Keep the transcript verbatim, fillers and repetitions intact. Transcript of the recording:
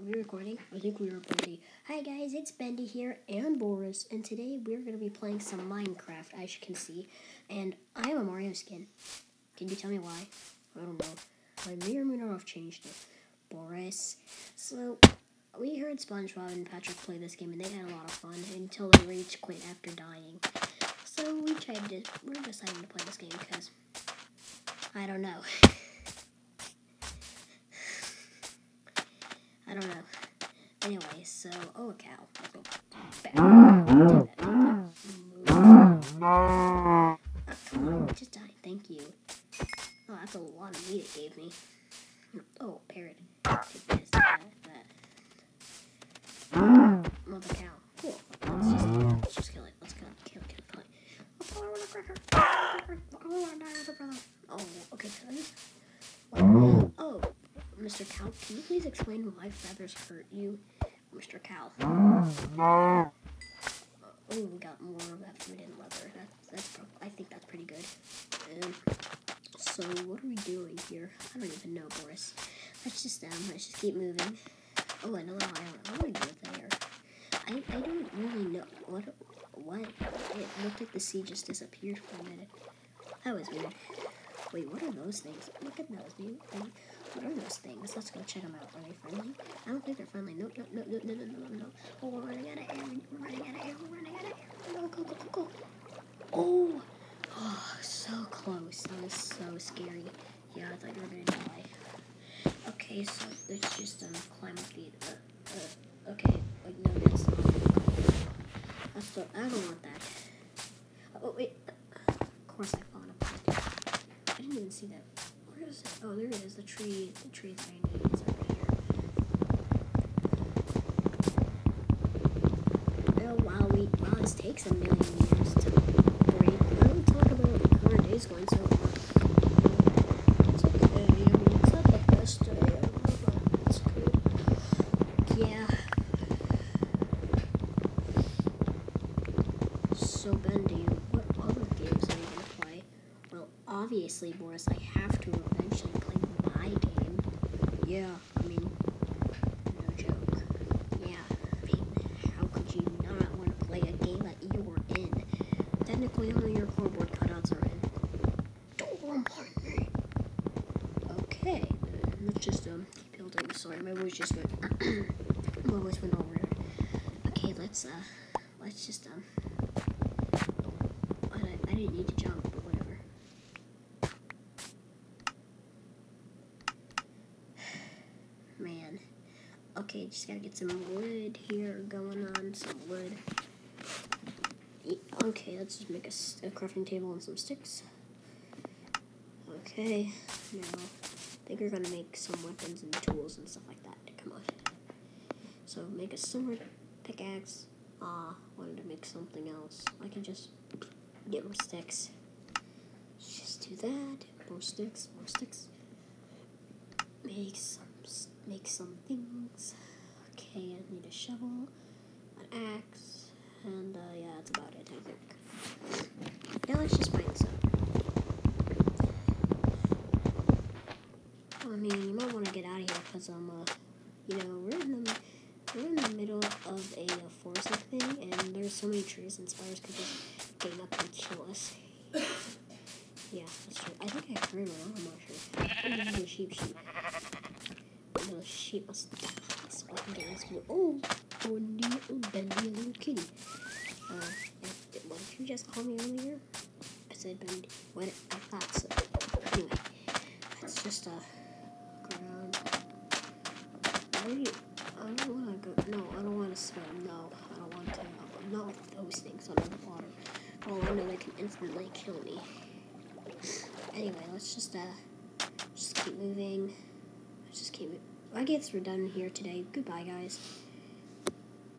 Are we recording? I think we are Bendy. Hi guys, it's Bendy here and Boris, and today we're going to be playing some Minecraft, as you can see. And I'm a Mario skin. Can you tell me why? I don't know. I may or may not have changed it. Boris. So, we heard SpongeBob and Patrick play this game, and they had a lot of fun until they rage quit after dying. So we tried to, we're deciding to play this game because, I don't know. I don't know. Anyway, so, oh, a cow. Let's go back. Oh, come on, it just died. Thank you. Oh, that's a lot of meat it gave me. Oh, parrot. Take this, that, that. Another cow. Cool. Let's just, let's just kill it. Let's kill it. Kill it, kill it, kill it. Oh, I want a cracker. I want to die with a brother. Oh, okay, so oh. Mister Cow, can you please explain why feathers hurt you, Mister Cow? Uh, oh, we got more of that food and leather. That's, that's pro I think that's pretty good. Um, so, what are we doing here? I don't even know, Boris. Let's just, um, let's just keep moving. Oh, another island. What do I do with there? I, I don't really know. What, what? It looked like the sea just disappeared for a minute. That was weird. Wait, what are those things? Look at those, dude. What are those things? Let's go check them out. Are they friendly? I don't think they're friendly. No, no, no, no, no, no, no, no. Oh, we're running out of air. We're running out of air. We're running out of air. Go, go, go, go, go. Oh, oh, so close. That was so scary. Yeah, I thought you were going to die. Okay, so let's just um, climb up the... Uh, uh, okay, like, no, that's not... That's the, I don't want that. Oh, wait. Of course I found a point. I didn't even see that. Where is it? Oh, there it is. The tree, the tree that I need is over here. Oh, wow, we, wow, this takes a million years to break. Why don't we talk about how our day's going so far? It's okay. I mean, it's not the best day ever, but it's good. Yeah. So, Bendy, what other games are you going to play? Well, obviously, Boris, I have to eventually play my game. Yeah, I mean, no joke. Yeah, I mean, how could you not want to play a game that you were in? Technically, only your cardboard cutouts are in. Don't bombard me. Okay, let's just um keep building. Sorry, my voice just went. my voice went all weird. Okay, let's uh, let's just um. I, I didn't need to jump, but whatever. Man. Okay, just gotta get some wood here going on. Some wood. Okay, let's just make a, a crafting table and some sticks. Okay, now I think we're gonna make some weapons and tools and stuff like that. Come on. So make a sword, pickaxe. Ah, uh, wanted to make something else. I can just get more sticks. Just do that. More sticks, more sticks. Make some, make some things. Okay, I need a shovel, an axe, and uh, yeah, that's about it, I think. Now let's just find some. I mean, you might want to get out of here because um, uh, you know, we're in the we're in the middle of a, a forest thing, and there's so many trees and spiders could just gang up and kill us. Yeah, that's true. I think I heard one. I'm not sure. Oh, little sheep, sheep. Little sheep must die. So I can get this one. Oh, oh, new, oh, Bendy, a little kitty. Uh, if, what did you just call me earlier? I said Bendy. What? I thought so. Anyway, that's just a ground. Where do you? I don't want to go. No, I don't want to swim. No, I don't want to. I'm not with those things under the water. Oh, I know they can instantly kill me. Anyway, let's just uh, just keep moving. Let's just keep it. I guess we're done here today. Goodbye, guys.